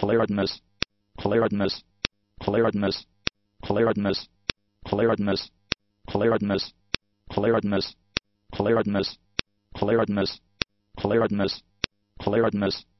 clearedness, clearedness, clearedness, clearedness, clearedness, clearedness, clearedness, clearedness, clearedness, clearedness, clearedness,